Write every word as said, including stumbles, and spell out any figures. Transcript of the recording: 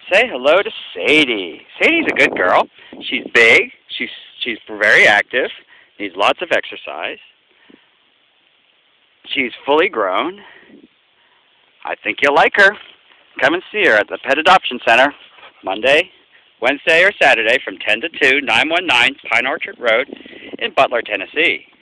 Say hello to Sadie. Sadie's a good girl. She's big. She's she's very active. Needs lots of exercise. She's fully grown. I think you'll like her. Come and see her at the Pet Adoption Center Monday, Wednesday, or Saturday from ten to two, nine one nine Pine Orchard Road in Butler, Tennessee.